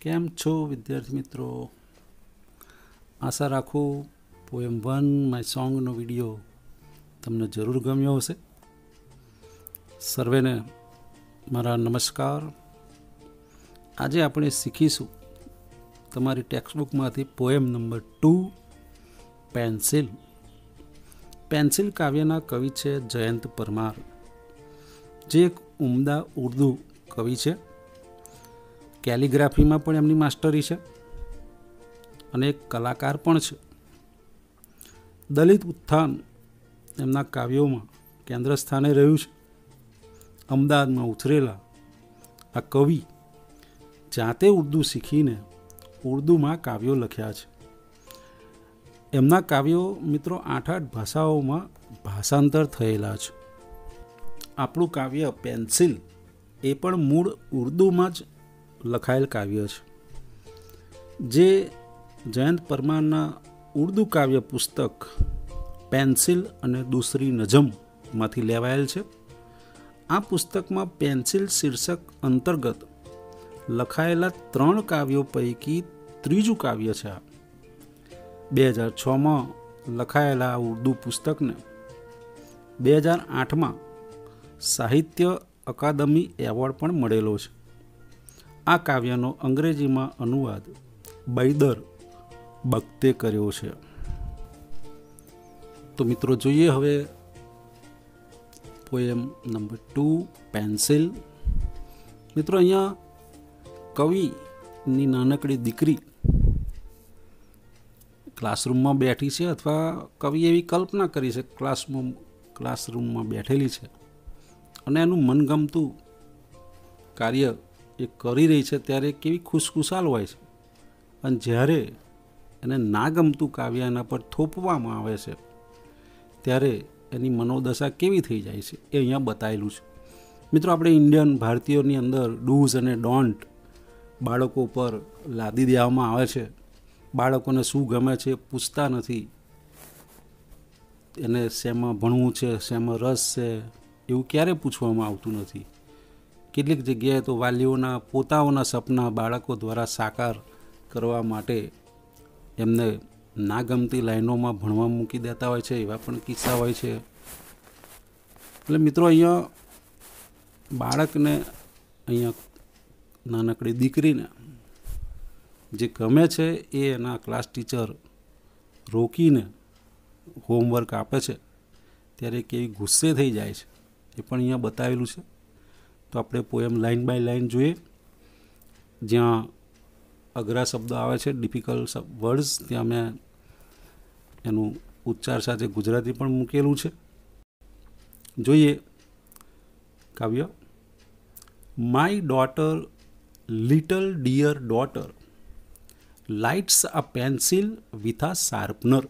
કેમ છો વિદ્યાર્થી મિત્રો? આશા રાખું પોએમ 1 માય સોંગનો વિડીયો તમને જરૂર ગમ્યો હશે. સર્વેને મારા નમસ્કાર. આજે આપણે શીખીશું તમારી ટેક્સ્ટબુકમાંથી પોએમ નંબર 2 પેન્સિલ. પેન્સિલ કાવ્યના કવિ છે જયંત પરમાર, જે એક ઉમદા ઉર્દુ કવિ છે. કેલિગ્રાફીમાં પણ એમની માસ્ટરી છે અને એક કલાકાર પણ છે. દલિત ઉત્થાન એમના કાવ્યોમાં કેન્દ્ર સ્થાને રહ્યું છે. અમદાવાદમાં ઉછરેલા આ કવિ જાતે ઉર્દુ શીખીને ઉર્દુમાં કાવ્યો લખ્યા છે. એમના કાવ્યો મિત્રો 8 ભાષાઓમાં ભાષાંતર થયેલા છે. આપણું કાવ્ય પેન્સિલ એ પણ મૂળ ઉર્દુમાં જ લખાયેલ કાવ્ય છે, જે જયંત પરમારના ઉર્દુ કાવ્ય પુસ્તક પેન્સિલ અને દૂસરી નજમમાંથી લેવાયેલ છે. આ પુસ્તકમાં પેન્સિલ શીર્ષક અંતર્ગત લખાયેલા 3 કાવ્યો પૈકી ત્રીજું કાવ્ય છે. 2006માં લખાયેલા ઉર્દુ પુસ્તકને 2008માં સાહિત્ય અકાદમી એવોર્ડ પણ મળેલો છે. આ કાવ્યનો અંગ્રેજીમાં અનુવાદ બૈદર બખ્તે કર્યો છે. તો મિત્રો જોઈએ હવે પોએમ નંબર 2 પેન્સિલ. મિત્રો અહીંયા કવિની નાનકડી દીકરી ક્લાસરૂમમાં બેઠી છે, અથવા કવિ એવી કલ્પના કરી છે ક્લાસરૂમમાં બેઠેલી છે અને એનું મનગમતું કાર્ય એ કરી રહી છે. ત્યારે કેવી ખુશખુશાલ હોય છે, અને જ્યારે એને ના ગમતું કાવ્ય એના પર થોપવામાં આવે છે ત્યારે એની મનોદશા કેવી થઈ જાય છે એ અહીંયા બતાવેલું છે. મિત્રો, આપણે ઇન્ડિયન ભારતીયોની અંદર ડૂઝ અને ડોન્ટ બાળકો પર લાદી દેવામાં આવે છે. બાળકોને શું ગમે છે પૂછતા નથી. એને શેમાં ભણવું છે, શેમાં રસ છે, એવું ક્યારે પૂછવામાં આવતું નથી. કેટલીક જગ્યાએ તો વાલીઓના પોતાઓના સપના બાળકો દ્વારા સાકાર કરવા માટે એમને ના ગમતી લાઈનોમાં ભણવા મૂકી દેતા હોય છે. એવા પણ કિસ્સા હોય છે. એટલે મિત્રો, અહીંયા બાળકને, અહીંયા નાનકડી દીકરીને જે ગમે છે એ એના ક્લાસ ટીચર રોકીને હોમવર્ક આપે છે ત્યારે કેવી ગુસ્સે થઈ જાય છે એ પણ અહીંયા બતાવેલું છે. તો આપણે પોએમ લાઇન બાય લાઇન જોઈએ. જ્યાં અઘરા શબ્દો આવે છે, ડિફિકલ્ટ વર્ડ્સ, ત્યાં મેં એનું ઉચ્ચાર સાથે ગુજરાતી પણ મૂકેલું છે. જોઈએ કાવ્ય. My daughter, little dear daughter, lights a pencil with a sharpener.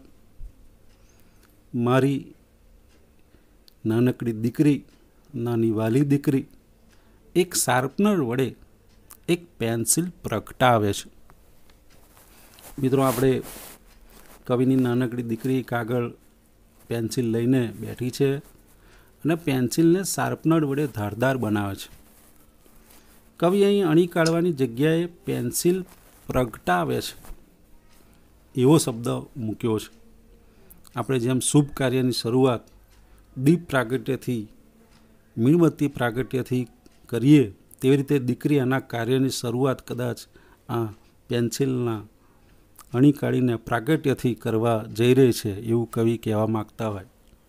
મારી નાનકડી દીકરી, નાની વાલી દીકરી એક શાર્પનર વડે એક પેન્સિલ પ્રગટાવે છે. મિત્રો, આપણે કવિની નાનકડી દીકરી કાગળ પેન્સિલ લઈને બેઠી છે અને પેન્સિલને શાર્પનર વડે ધારદાર બનાવે છે. કવિ અહીં અણી કાઢવાની જગ્યાએ પેન્સિલ પ્રગટાવે છે એવો શબ્દ મૂક્યો છે. આપણે જેમ શુભ કાર્યની શરૂઆત દીપ પ્રાગટ્યથી, મીણબત્તી પ્રાગટ્યથી કરીએ, તેવી રીતે દીકરી આના કાર્યની શરૂઆત કદાચ આ પેન્સિલના અણી કાઢીને પ્રાગટ્યથી કરવા જઈ રહી છે એવું કવિ કહેવા માગતા હોય.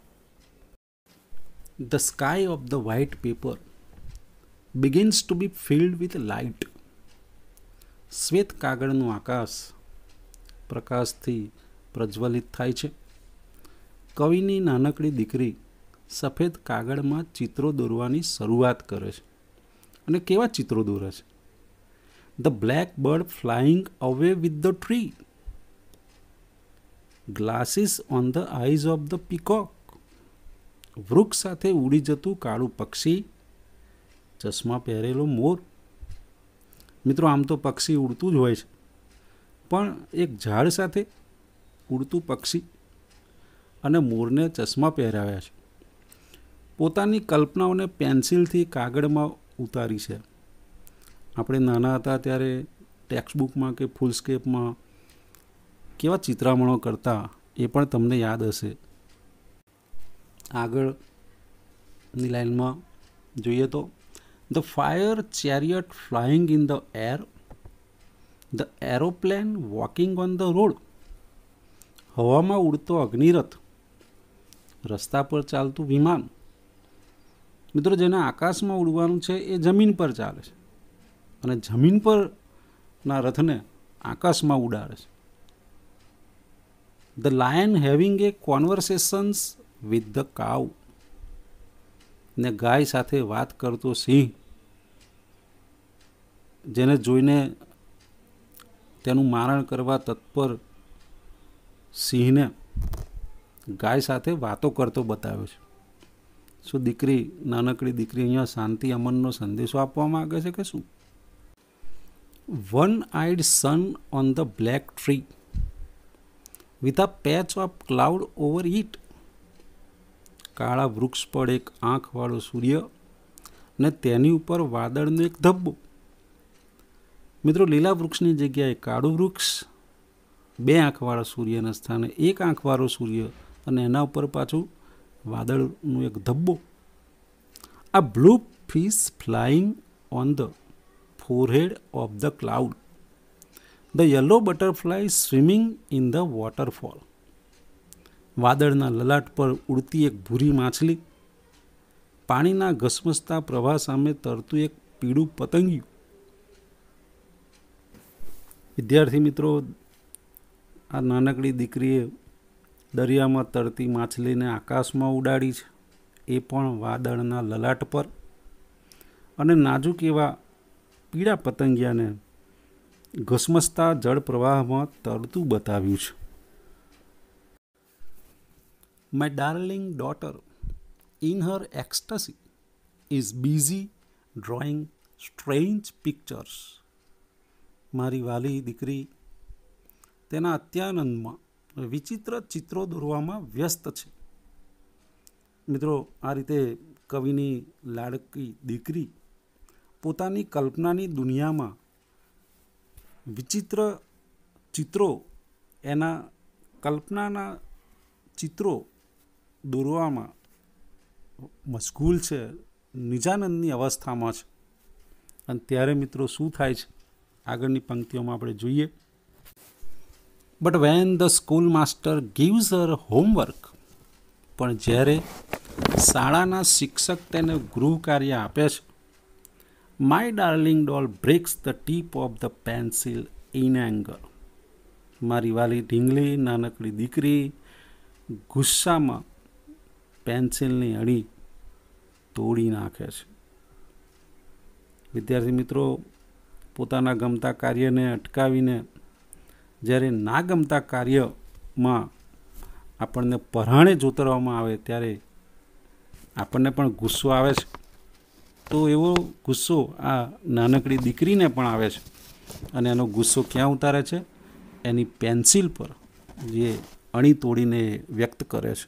The sky of the white paper begins to be filled with light. શ્વેત કાગળનું આકાશ પ્રકાશથી પ્રજ્વલિત થાય છે. કવિની નાનકડી દીકરી સફેદ કાગળમાં ચિત્રો દોરવાની શરૂઆત કરે છે. અને કેવા ચિત્રો દોરે છે? The black bird flying away with the tree. Glasses on the eyes of the peacock. વૃક્ષ સાથે ઉડી જતું કાળું પક્ષી, ચશ્મા પહેરેલો મોર. મિત્રો, આમ તો પક્ષી ઉડતું જ હોય છે, પણ એક ઝાડ સાથે ઉડતું પક્ષી અને મોરને ચશ્મા પહેરાવ્યા છે. પોતાની કલ્પનાઓને પેન્સિલથી કાગળમાં ઉતારી છે. આપણે નાના હતા ત્યારે ટેક્સ્ટબુકમાં કે ફૂલસ્કેપમાં કેવા ચિત્રામણો કરતા એ પણ તમને યાદ હશે. આગળની લાઈનમાં જોઈએ તો the fire chariot flying in the air, the aeroplane walking on the road. હવામાં ઉડતો અગ્નિરથ, રસ્તા પર ચાલતું વિમાન. મિત્રો, જેને આકાશમાં ઉડવાનું છે એ જમીન પર ચાલે છે અને જમીન પરના રથને આકાશમાં ઉડાડે છે. The lion having a conversations with the cow. ને ગાય સાથે વાત કરતો સિંહ, જેને જોઈને તેનું મારણ કરવા તત્પર સિંહને ગાય સાથે વાતો કરતો બતાવ્યો છે. શું દીકરી, નાનકડી દીકરી અહીંયા શાંતિ અમનનો સંદેશો આપવા માંગે છે કે શું? One eyed sun on the black tree with a patch of cloud over it. કાળા વૃક્ષ પર એક આંખવાળો સૂર્ય ને તેની ઉપર વાદળનો એક ધબ્બો. મિત્રો, લીલા વૃક્ષની જગ્યાએ કાળું વૃક્ષ, બે આંખવાળા સૂર્યના સ્થાને એક આંખવાળો સૂર્ય અને એના ઉપર પાછું વાદળનું એક ધબ્બો. આ blue fish flying on the forehead of the cloud, the yellow butterfly swimming in the waterfall. વાદળના લલાટ પર ઉડતી એક ભૂરી માછલી, પાણીના ઘસમસતા પ્રવાહ સામે તરતું એક પીળું પતંગિયું. વિદ્યાર્થી મિત્રો, આ નાનકડી દીકરીએ દરિયામાં તરતી માછલીને આકાશમાં ઉડાડી છે, એ પણ વાદળના લલાટ પર, અને નાજુક એવા પીળા પતંગિયાને ઘસમસતા જળ પ્રવાહમાં તરતું બતાવ્યું છે. My darling daughter, in her ecstasy, is busy drawing strange pictures. મારી વાલી દીકરી તેના અત્યાનંદમાં વિચિત્ર ચિત્રો દોરવામાં વ્યસ્ત છે. મિત્રો, આ રીતે કવિની લાડકી દીકરી પોતાની કલ્પનાની દુનિયામાં વિચિત્ર ચિત્રો, એના કલ્પનાના ચિત્રો દોરવામાં મશગુલ છે, નિજાનંદની અવસ્થામાં છે. અને ત્યારે મિત્રો શું થાય છે આગળની પંક્તિઓમાં આપણે જોઈએ. But when the school master gives her homework, પણ જ્યારે શાળાના શિક્ષક તેને ગૃહ કાર્ય આપે છે, my darling doll breaks the tip of the pencil in anger. મારી વાલી ઢીંગલી નાનકડી દીકરી ગુસ્સામાં પેન્સિલની અણી તોડી નાખે છે. વિદ્યાર્થી મિત્રો, પોતાના ગમતા કાર્યને અટકાવીને જ્યારે ના ગમતા કાર્યમાં આપણને પરાણે જોતરવામાં આવે ત્યારે આપણને પણ ગુસ્સો આવે છે. તો એવો ગુસ્સો આ નાનકડી દીકરીને પણ આવે છે, અને એનો ગુસ્સો ક્યાં ઉતારે છે? એની પેન્સિલ પર, જે અણી તોડીને વ્યક્ત કરે છે.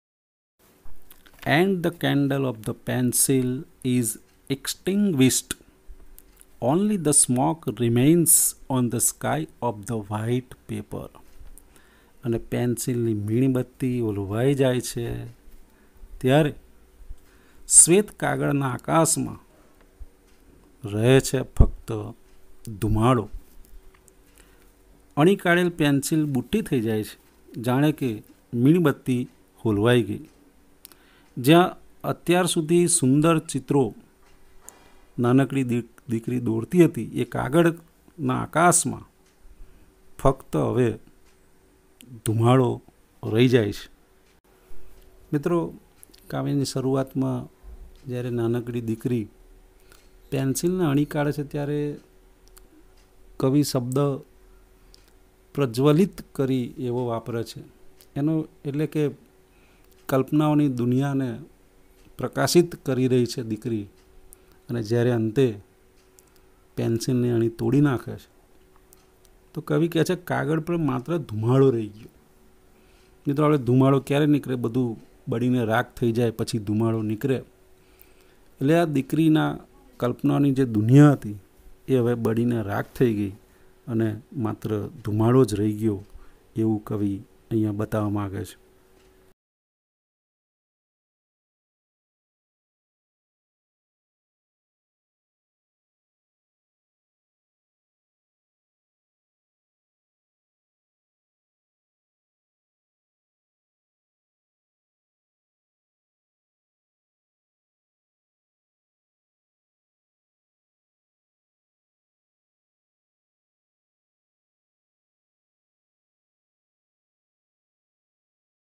And the candle of the pencil is extinguished, only the smoke remains on the sky of the white paper. અને પેન્સિલની મીણબત્તી ઓલવાઈ જાય છે ત્યારે શ્વેત કાગળના આકાશમાં રહે છે ફક્ત ધુમાડો. અણી કાઢેલ પેન્સિલ બુટ્ટી થઈ જાય છે, જાણે કે મીણબત્તી હોલવાઈ ગઈ. જ્યાં અત્યાર સુધી સુંદર ચિત્રો નાનકડી દીકરી દોરતી હતી, એ કાગળના આકાશમાં ફક્ત હવે ધુમાડો રહી જાય છે. મિત્રો, કાવ્યની શરૂઆતમાં જ્યારે નાનકડી દીકરી પેન્સિલને અણી કાઢે છે ત્યારે કવિ શબ્દ પ્રજ્વલિત કરી એવો વાપરે છે. એનો એટલે કે કલ્પનાઓની દુનિયાને પ્રકાશિત કરી રહી છે દીકરી, અને જ્યારે અંતે પેન્સિલની અણી તોડી નાખે છે તો કવિ કહે છે કાગળ પર માત્ર ધુમાડો રહી ગયો. મિત્રો, આપણે ધુમાડો ક્યારે નીકળે? બધું બળીને રાખ થઈ જાય પછી ધુમાડો નીકળે. એટલે આ દીકરીના કલ્પનાની જે દુનિયા હતી એ હવે બળીને રાખ થઈ ગઈ, અને માત્ર ધુમાડો જ રહી ગયો એવું કવિ અહીંયા બતાવવા માગે છે.